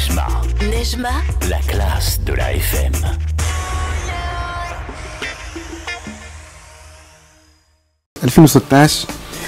نجمة la classe de la FM. في 2016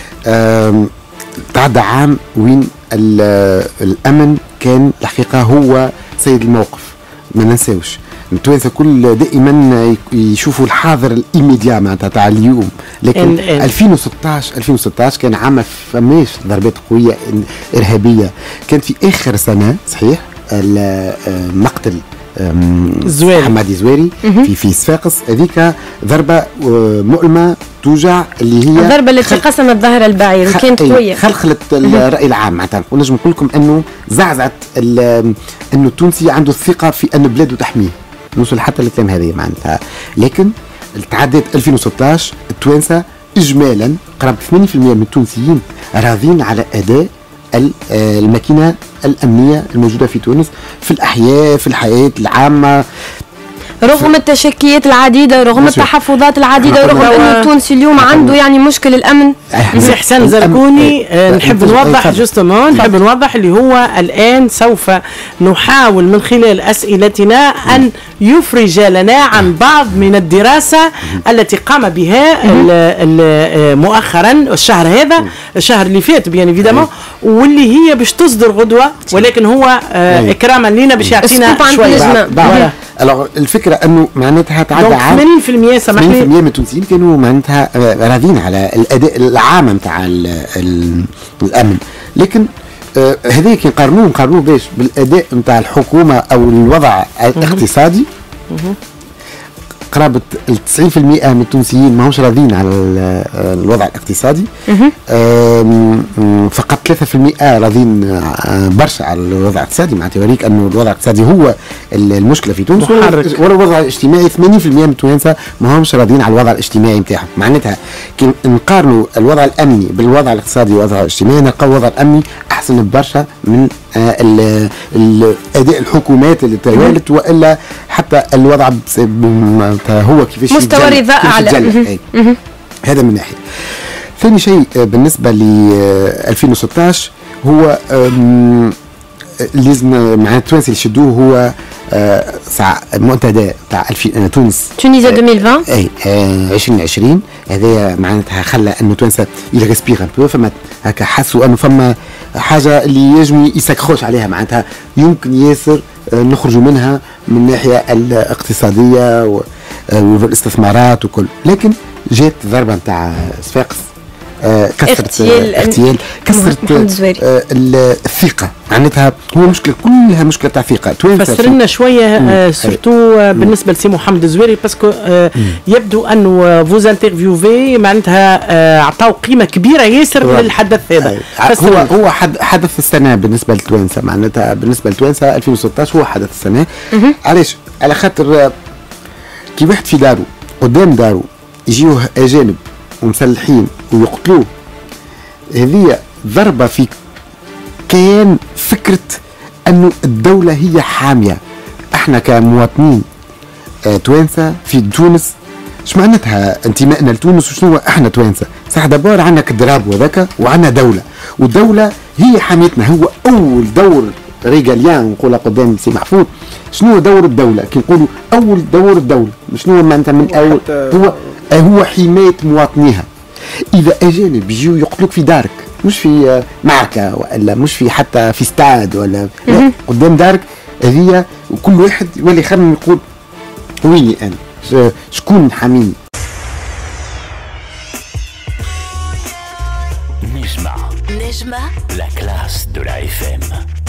تعدى عام وين الأمن كان الحقيقة هو سيد الموقف. ما ننساوش التوانسة كل دائما يشوفوا الحاضر الإيميديا معناتها تاع اليوم، لكن 2016 كان عام فماش ضربات قوية إرهابية. كان في آخر سنة صحيح مقتل محمد الزواري في صفاقس. هذيك ضربة مؤلمة توجع، اللي هي الضربة التي قسمت ظهر البعير وكانت قوية، خلخلت الرأي العام معناتها. ونجم نقول لكم انه زعزعت انه التونسي عنده الثقة في ان بلاده تحميه، نوصل حتى للكلام هذه معناتها. لكن تعدت 2016 التوانسة اجمالا قرابة 80% من التونسيين راضين على اداء الماكينة الأمنية الموجودة في تونس في الأحياء، في الحياة العامة، رغم التشكيات العديدة، رغم التحفظات العديدة، رغم أن التونسي اليوم عنده يعني مشكل الأمن. سي حسن زركوني نحب نوضح جوستومون، نحب نوضح اللي هو الآن سوف نحاول من خلال أسئلتنا أن يفرج لنا عن بعض من الدراسة التي قام بها مؤخرا الشهر هذا، الشهر اللي فات بيان ايفيدامون، واللي هي باش تصدر غدوة، ولكن هو إكراما لنا باش يعطينا شوية. الفكرة انه معناتها تعدى عام 80% سامحني 80% من التونسيين كانوا معناتها راضين على الاداء العام نتاع الامن. لكن هذه كي نقارنوه باش بالاداء نتاع الحكومة او الوضع الاقتصادي، قرابة 90% من التونسيين ما همش راضين على الوضع الاقتصادي، فقط 3% راضين برشا على الوضع الاقتصادي. معناتها يوريك انه الوضع الاقتصادي هو المشكلة في تونس، والوضع الاجتماعي 80% من التوانسة ما همش راضين على الوضع الاجتماعي نتاعهم. معناتها كي نقارنوا الوضع الامني بالوضع الاقتصادي والوضع الاجتماعي نلقاو الوضع الامني احسن برشا من اداء الحكومات اللي توالت، والا حتى الوضع هو كيفاش مستوى رضاء اعلى. هذا من ناحيه. ثاني شيء بالنسبه ل 2016 هو لازم مع التوانسي اللي يشدوه هو المنتدى تاع تونس تونيزيا 2020 اي 2020. هذا معناتها خلى انه توانسه يريسبير ان بو، فما هكا حسوا انه فما حاجه اللي يجم يسكخوش عليها، معناتها يمكن ياسر نخرجوا منها من الناحيه الاقتصاديه والاستثمارات وكل. لكن جات ضربه نتاع صفاقس كسرت اغتيال، كسرت الثقة. معناتها هو مشكلة كلها مشكلة تاع ثقة. فسر لنا شوية سورتو بالنسبة لسي محمد الزواري، باسكو يبدو انه فوز انترفيوفي معناتها عطاو قيمة كبيرة ياسر للحدث هذا. هو حدث السنة بالنسبة للتوانسة، معناتها بالنسبة للتوانسة 2016 هو حدث السنة. علاش؟ على خاطر كي واحد في دارو قدام دارو يجيوه أجانب ومسلحين ويقتلوه، هذه ضربة في كيان فكرة أنه الدولة هي حامية. احنا كمواطنين توانسة في تونس، ايش معناتها انتمائنا لتونس وشنو احنا توانسة؟ صح دابور عندنا كدراب وذاك وعندنا دولة، والدولة هي حاميتنا. هو أول دور ريغاليان نقولها قدام سي محفوظ، شنو دور الدولة؟ كي نقولوا أول دور الدولة شنو معناتها؟ من أول هو حماية مواطنيها. إذا أجانب يجيو يقتلوك في دارك، مش في معركة ولا مش في حتى في استاد ولا قدام دارك، هذه وكل واحد يولي يخمم يقول ويني أنا، شكون حاميني. نجمة la classe de la FM.